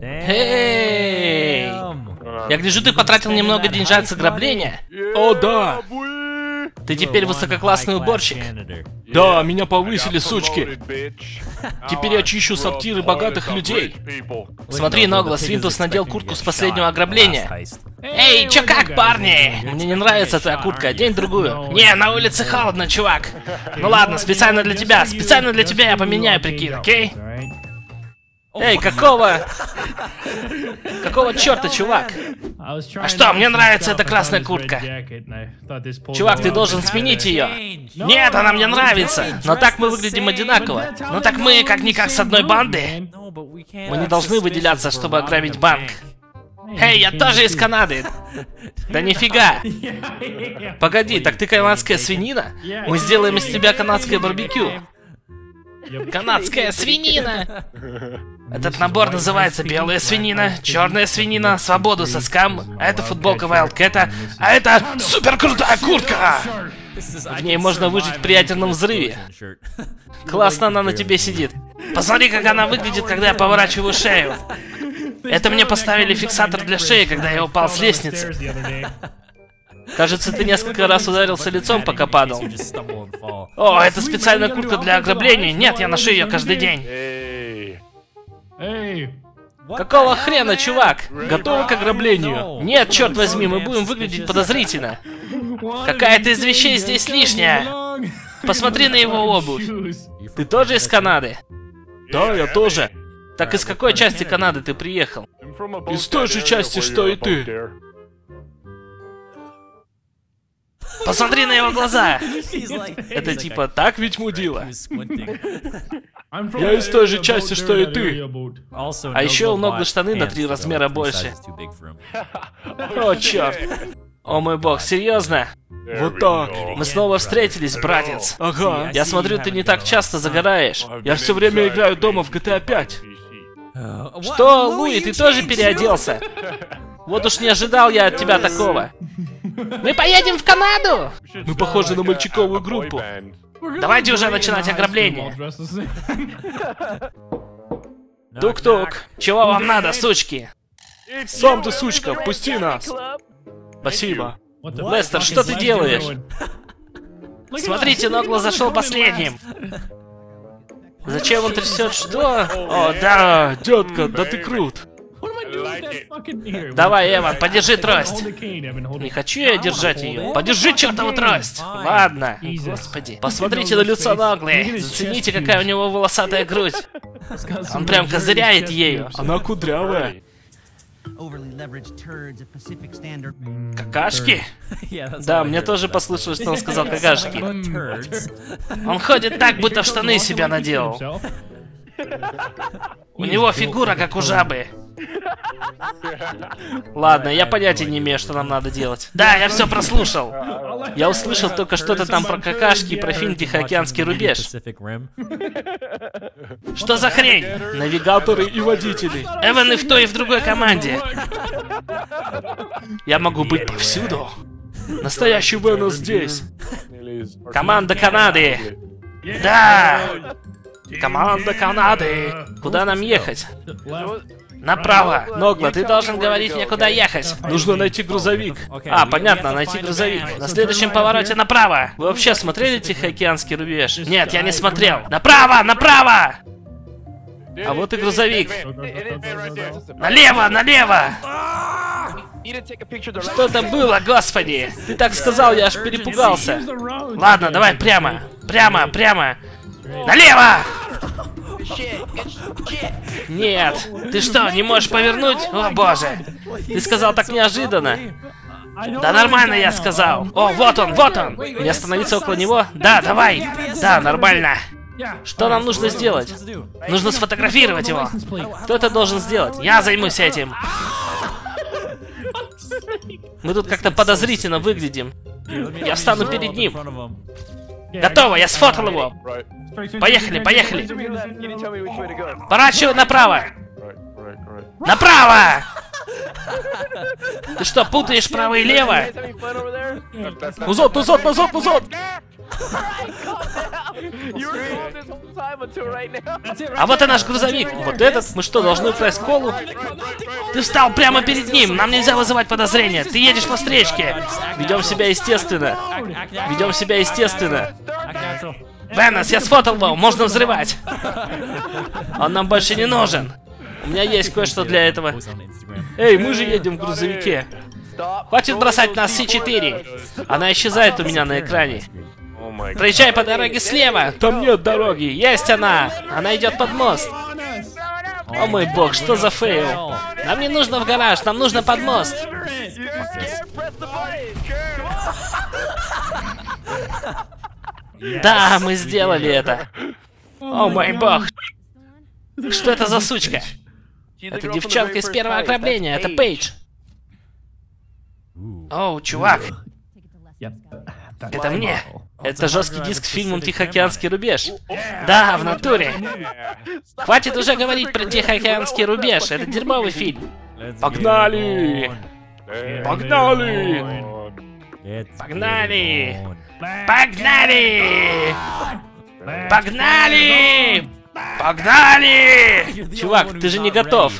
Эй! Я гляжу, ты потратил немного деньжат с ограбления. О, да! Ты теперь высококлассный уборщик. Да, меня повысили, сучки. Теперь я чищу сортиры богатых людей. Смотри, Ноглас, Свинтус надел куртку с последнего ограбления. Эй, чё как, парни? Мне не нравится твоя куртка, одень другую. Не, на улице холодно, чувак. Ну ладно, специально для тебя я поменяю прикид, окей? Эй, какого черта, чувак? А что, мне нравится эта красная куртка. Чувак, ты должен сменить ее. Нет, она мне нравится. Но так мы выглядим одинаково. Ну так мы как-никак с одной банды. Мы не должны выделяться, чтобы ограбить банк. Эй, я тоже из Канады. Да нифига. Погоди, так ты канадская свинина? Мы сделаем из тебя канадское барбекю. Канадская свинина! Этот набор называется белая свинина, черная свинина, свободу соскам, а это футболка Wildcat, а это супер крутая куртка! В ней можно выжить при ядерном взрыве. Классно она на тебе сидит. Посмотри, как она выглядит, когда я поворачиваю шею. Это мне поставили фиксатор для шеи, когда я упал с лестницы. Кажется, ты несколько раз ударился лицом, пока падал. О, это специальная куртка для ограбления. Нет, я ношу ее каждый день. Какого хрена, чувак? Готовы к ограблению? Нет, черт возьми, мы будем выглядеть подозрительно. Какая-то из вещей здесь лишняя. Посмотри на его обувь. Ты тоже из Канады? Да, я тоже. Так из какой части Канады ты приехал? Из той же части, что и ты. Посмотри на его глаза! Это типа так ведь, мудила? Я из той же части, что и ты. А еще у Ногла штаны на 3 размера больше. О, черт. О мой бог, серьезно? Вот так. Мы снова встретились, братец. Ага. Я смотрю, ты не так часто загораешь. Я все время играю дома в GTA 5. Что, Луи, ты тоже переоделся? Вот уж не ожидал я от тебя такого. Мы поедем в Канаду! Мы похожи на мальчиковую группу. Давайте уже начинать ограбление. Тук-тук. Чего вам надо, сучки? Сам ты, сучка, пусти нас. Спасибо. Лестер, что ты делаешь? Смотрите, Ногло зашел последним. Зачем он трясет? Что? О, да, детка, да ты крут. Давай, Эван, подержи трость. Не хочу я держать ее. Подержи чертову трость. Ладно. Господи. Посмотрите на лицо Ноглы. Зацените, какая у него волосатая грудь. Он прям козыряет ею. Она кудрявая. Какашки? Да, мне тоже послышалось, что он сказал какашки. Он ходит так, будто в штаны себя наделал. У него фигура, как у жабы. Ладно, я понятия не имею, что нам надо делать. Да, я все прослушал. Я услышал только что-то там про какашки и про фильм «Тихоокеанский рубеж». Что за хрень? Навигаторы и водители. Эван и в той, и в другой команде. Я могу быть повсюду. Настоящий Веном здесь. Команда Канады. Да! Команда Канады. Куда нам ехать? Направо. Ногла, ты должен говорить мне, куда ехать. Нужно найти грузовик. А, понятно, найти грузовик. На следующем повороте направо. Вы вообще смотрели «Тихоокеанский рубеж»? Нет, я не смотрел. Направо, направо! А вот и грузовик. Налево, налево! Что это было, господи? Ты так сказал, я аж перепугался. Ладно, давай прямо. Прямо, прямо. Налево! Нет, ты что, не можешь повернуть? О боже, ты сказал так неожиданно. Да нормально я сказал. О, вот он, вот он. Мне остановиться около него? Да, давай. Да, нормально. Что нам нужно сделать? Нужно сфотографировать его. Кто это должен сделать? Я займусь этим. Мы тут как-то подозрительно выглядим. Я встану перед ним. Готово, я сфотал его. Поехали, поехали. Поворачивай направо. Направо! Ты что, путаешь право и лево? Назад, назад, назад, назад! А вот и наш грузовик. Вот этот. Мы что, должны украсть колу? Ты встал прямо перед ним. Нам нельзя вызывать подозрения. Ты едешь по встречке. Ведем себя естественно. Ведем себя естественно. Венес, я сфотал его. Можно взрывать. Он нам больше не нужен. У меня есть кое-что для этого. Эй, мы же едем в грузовике. Хватит бросать нас С4. Она исчезает у меня на экране. Проезжай по дороге слева. Там нет дороги. Есть она. Она идет под мост. О мой бог, что за фейл? Нам не нужно в гараж, нам нужно под мост. Да, мы сделали это. О мой бог. Что это за сучка? Это девчонка из первого ограбления, это Пейдж. Оу, чувак. Это мне. Это жесткий диск с фильмом «Тихоокеанский рубеж». Да, в натуре. Хватит уже говорить про «Тихоокеанский рубеж». Это дерьмовый фильм. Погнали! Погнали! Погнали! Погнали! Погнали! Погнали! Чувак, ты же не готов.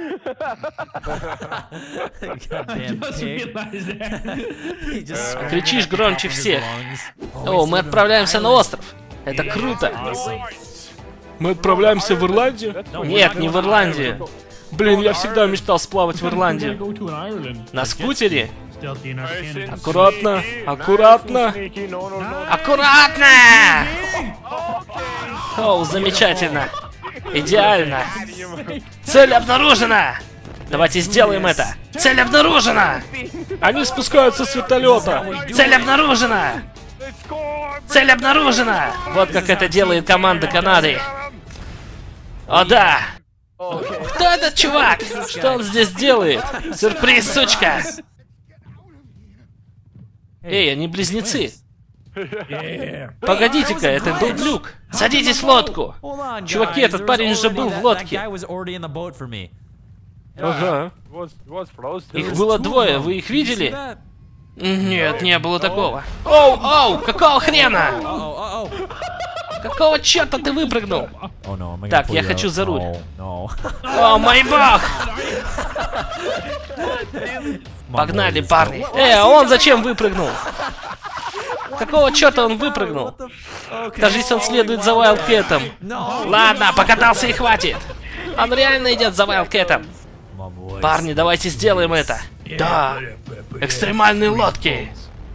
Кричишь громче всех. О, мы отправляемся на остров. Это круто. Мы отправляемся в Ирландию? Нет, не в Ирландию. Блин, я всегда мечтал сплавать в Ирландию. На скутере? Аккуратно, аккуратно. Аккуратно! О, замечательно. Идеально. Цель обнаружена! Давайте сделаем это. Цель обнаружена! Они спускаются с вертолета. Цель обнаружена! Цель обнаружена! Вот как это делает команда Канады. О да! Кто этот чувак? Что он здесь делает? Сюрприз, сучка! Эй, они близнецы. Погодите-ка, это был глюк. Садитесь в лодку. Чуваки, этот парень уже был в лодке. Ага. Их было двое, вы их видели? Нет, не было такого. Оу, оу, какого хрена? Какого черта ты выпрыгнул? Так, я хочу за руль. О, мой бог! Погнали, парни. А он зачем выпрыгнул? Какого черта он выпрыгнул? Кажется, он следует за Вайлдкэтом. Ладно, покатался и хватит. Он реально идет за Вайлдкэтом. Парни, давайте сделаем это. Да, экстремальные лодки.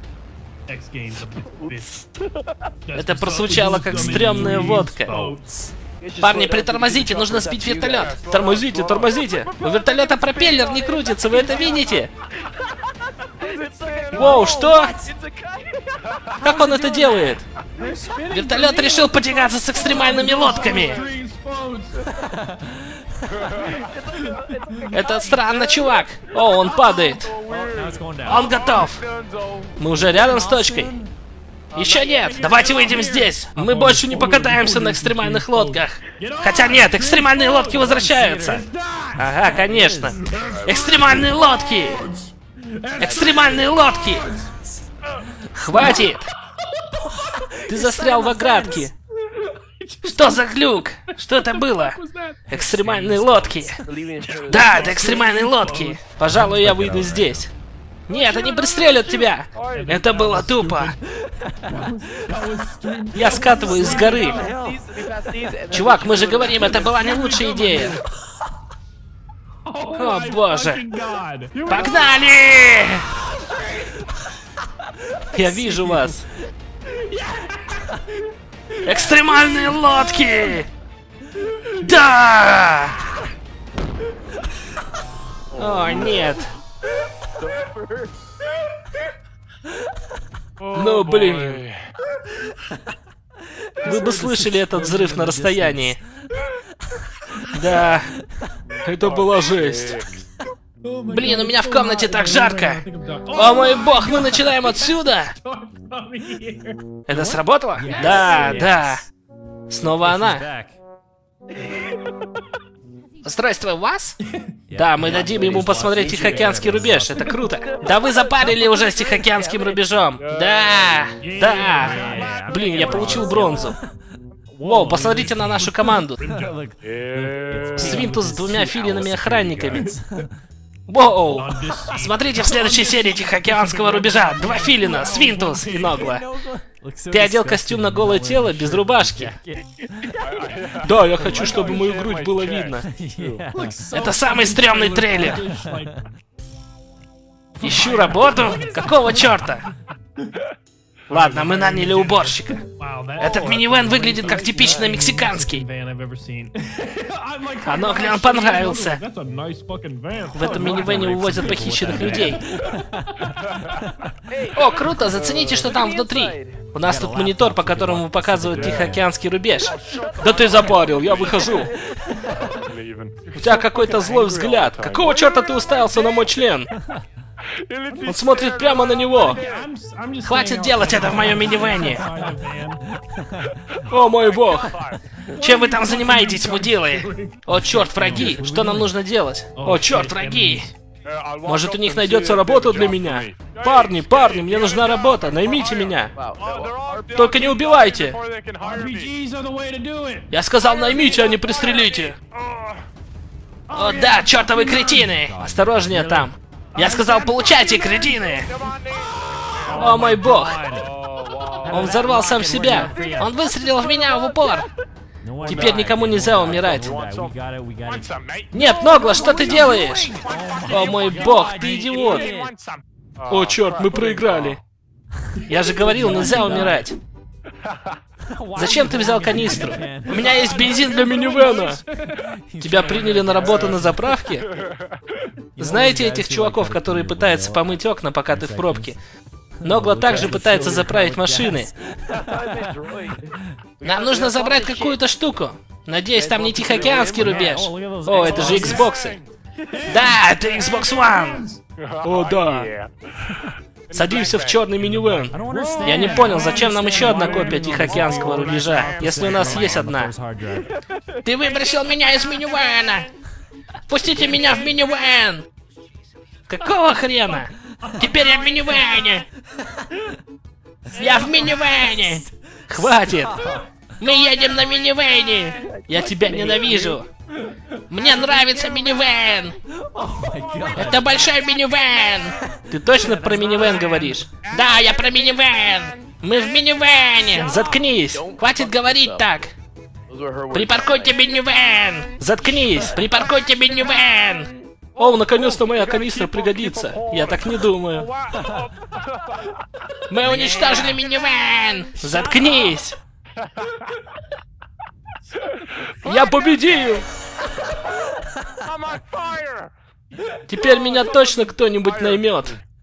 Это прозвучало как стрёмная водка. Парни, притормозите, нужно сбить вертолет. Тормозите, тормозите. У вертолета пропеллер не крутится, вы это видите? Воу, что? Как он это делает? Вертолет решил потягаться с экстремальными лодками. Это странно, чувак. О, он падает. Он готов. Мы уже рядом с точкой. Еще нет. Давайте выйдем здесь. Мы больше не покатаемся на экстремальных лодках. Хотя нет, экстремальные лодки возвращаются. Ага, конечно. Экстремальные лодки. Экстремальные лодки. Хватит. Ты застрял в оградке. Что за глюк? Что это было? Экстремальные лодки. Да, это экстремальные лодки. Пожалуй, я выйду здесь. Нет, они пристрелят тебя. Это было тупо. Я скатываюсь с горы. Чувак, мы же говорим, это была не лучшая идея. О боже. Погнали! Я вижу вас. Экстремальные лодки! Да! О, нет. Ну, блин. Вы бы слышали этот взрыв на расстоянии. Да. Это была жесть. Блин, у меня в комнате так жарко. О мой бог, мы начинаем отсюда. Это сработало? Да, да. Снова она. Здравствуй, вас? Да, мы дадим ему посмотреть Тихоокеанский рубеж. Это круто. Да вы запарили уже с Тихоокеанским рубежом. Да, да. Блин, я получил бронзу. Воу, посмотрите на нашу команду. Свинтус с 2 филинами-охранниками. Воу! Смотрите в следующей серии Тихоокеанского рубежа. 2 филина, Свинтус и Ногла. Ты одел костюм на голое тело, без рубашки. Да, я хочу, чтобы мою грудь было видно. Это самый стрёмный трейлер. Ищу работу? Какого черта? Ладно, мы наняли уборщика. Этот минивэн выглядит как типично мексиканский. А Ногле он понравился. В этом минивэне увозят похищенных людей. О, круто, зацените, что там внутри. У нас тут монитор, по которому показывают Тихоокеанский рубеж. Да ты запарил, я выхожу. У тебя какой-то злой взгляд. Какого черта ты уставился на мой член? Он смотрит прямо на него. Хватит делать это в моем минивэне. О мой бог. Чем вы там занимаетесь, мудилы? О, черт, враги. Что нам нужно делать? О, черт, враги. Может, у них найдется работа для меня? Парни, парни, мне нужна работа. Наймите меня. Только не убивайте. Я сказал, наймите, а не пристрелите. О, да, чертовы кретины. Осторожнее там. Я сказал, получайте, кретины! О мой бог! Он взорвал сам себя! Он выстрелил в меня в упор! Теперь никому нельзя умирать. Нет, Ногла, что ты делаешь? О мой бог, ты идиот! О черт, мы проиграли. Я же говорил, нельзя умирать. Зачем ты взял канистру? У меня есть бензин для минивэна. Тебя приняли на работу на заправке? Знаете этих чуваков, которые пытаются помыть окна, пока ты в пробке? Ногла также пытается заправить машины. Нам нужно забрать какую-то штуку. Надеюсь, там не Тихоокеанский рубеж. О, это же Xbox'ы. Да, это Xbox One. О, да. Садимся в черный минивэн. Я не понял, зачем нам еще одна копия Тихоокеанского рубежа, если у нас есть одна. Ты выбросил меня из минивэна! Пустите меня в минивэн! Какого хрена? Теперь я в минивэне! Я в минивэне! Хватит! Мы едем на минивэне! Я тебя ненавижу! Мне нравится минивэн! Это большой минивэн! Ты точно про минивэн говоришь? Да, я про минивэн! Мы в минивэне! Заткнись! Хватит говорить так! Припаркуйте минивэн! Заткнись! Припаркуйте минивэн! О, наконец-то моя канистра пригодится. Я так не думаю. Мы уничтожили минивэн! Заткнись! Я победил! Теперь меня точно кто-нибудь наймет.